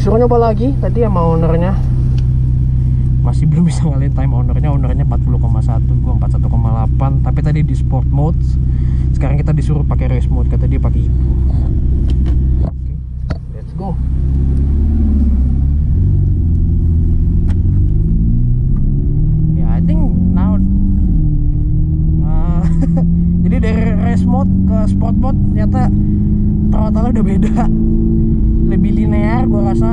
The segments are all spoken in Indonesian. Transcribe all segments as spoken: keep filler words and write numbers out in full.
disuruh nyoba lagi tadi sama ownernya, masih belum bisa ngalihin time ownernya. Ownernya empat puluh koma satu, gua empat puluh satu koma delapan. Tapi tadi di sport mode. Sekarang kita disuruh pakai race mode, kata dia pakai itu. Oke, let's go. Ya, yeah, I think now uh, jadi dari race mode ke sport mode ternyata throttle udah beda, lebih linear gua rasa.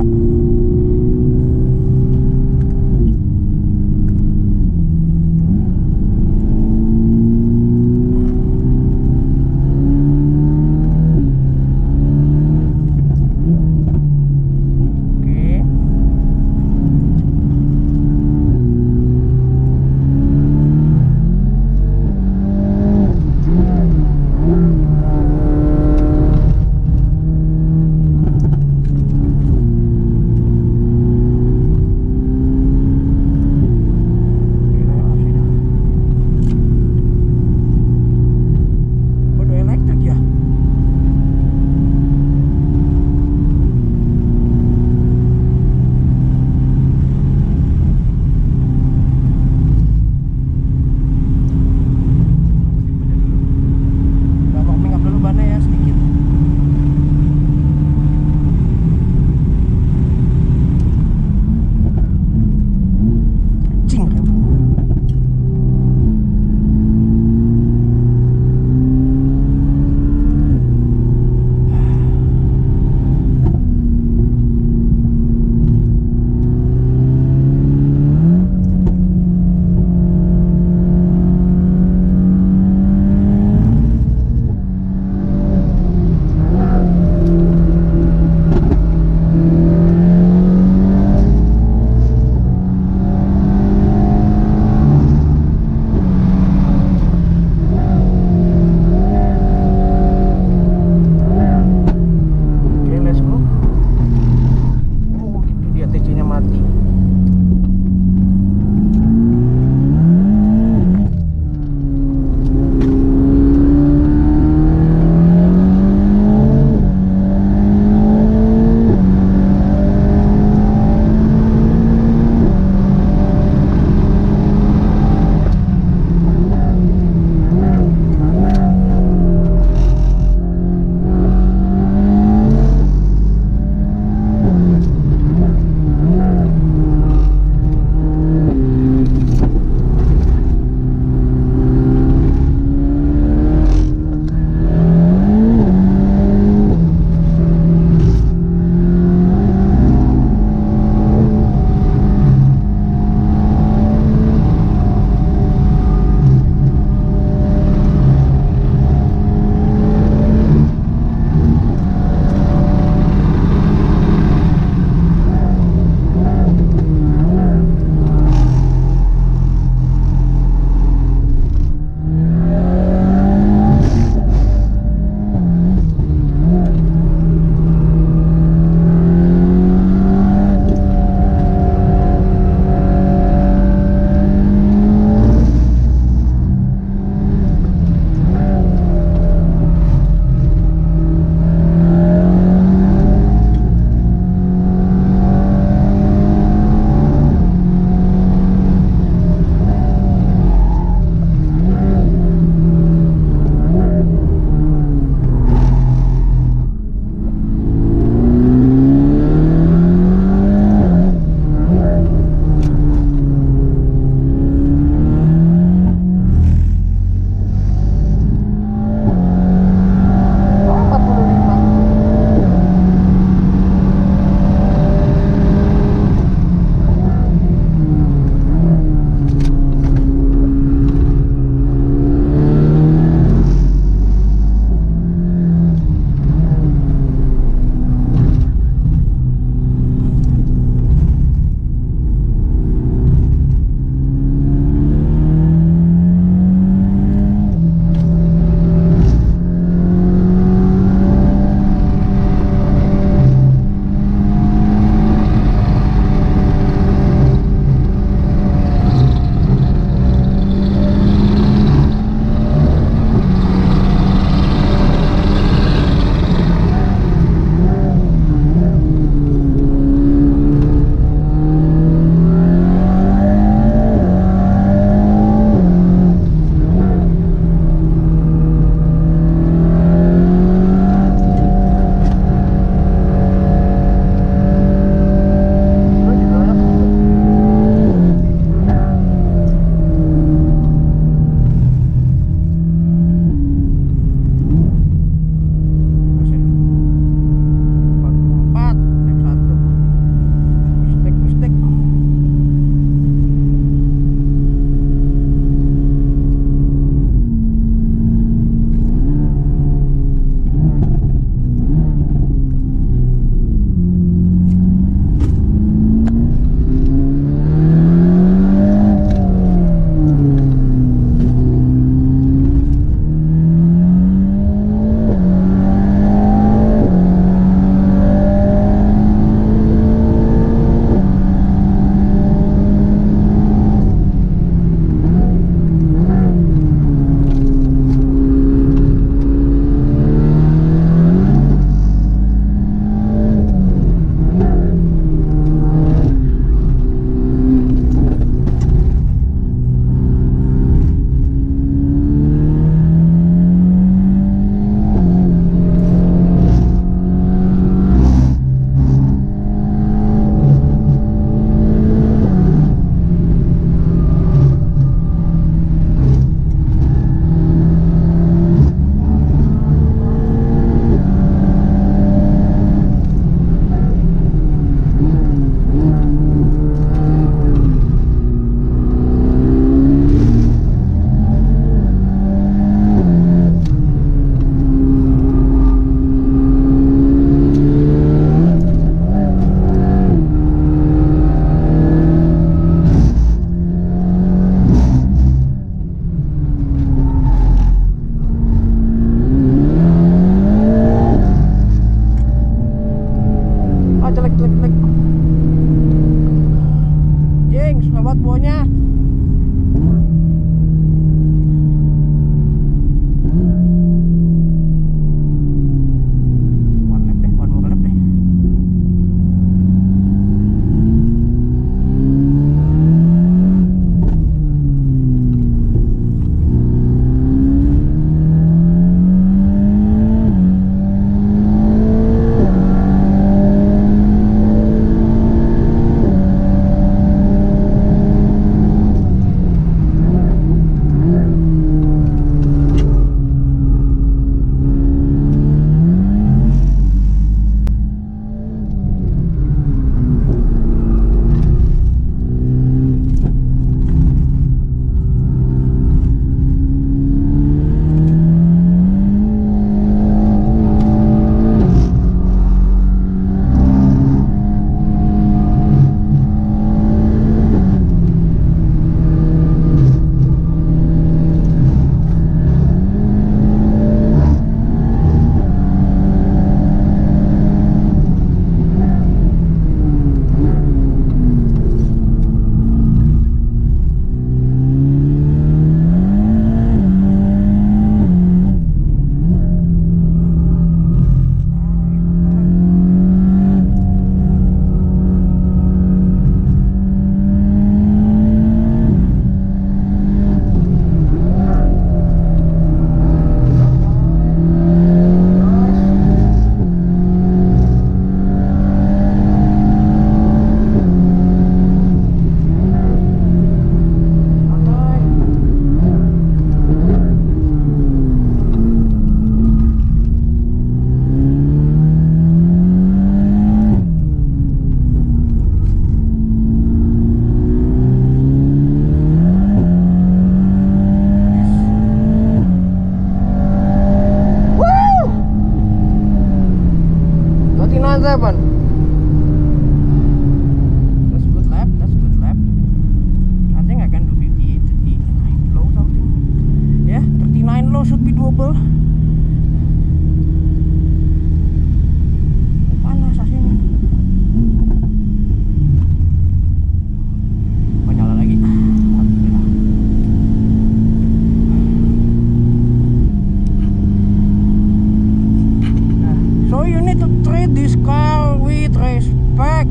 car with respect.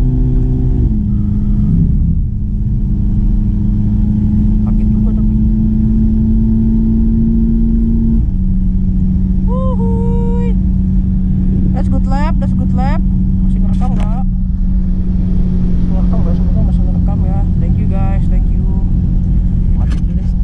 Sakit juga tapi. Wuhui. That's good lap, that's good lap. Masih ngerekam nggak? Ngerekam nggak? Semoga masih ngerekam ya. Thank you guys, thank you. Matiin dulu deh.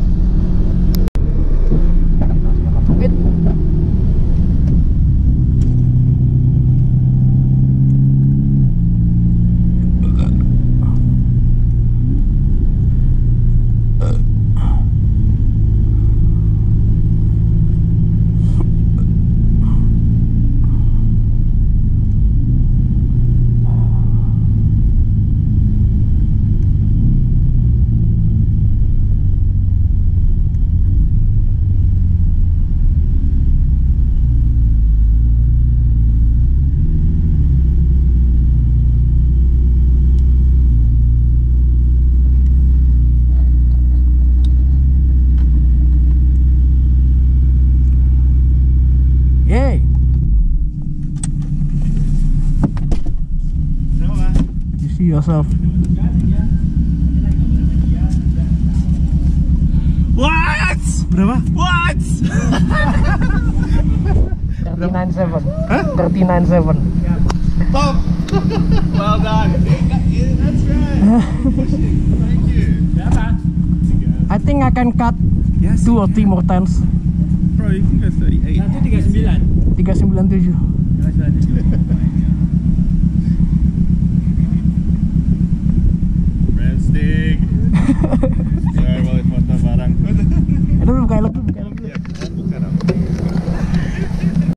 Yourself. What? Berapa? What? thirty-nine seven. Hah? thirty-nine seven. Top. Well done. That's right. Thank you. I think I can cut yes, two or three more times. Bro, you can go thirty-eight. Satu tiga sembilan. tiga sembilan tujuh. Stick. Sorry, boleh foto barang. Aduh, buka helm, buka helm.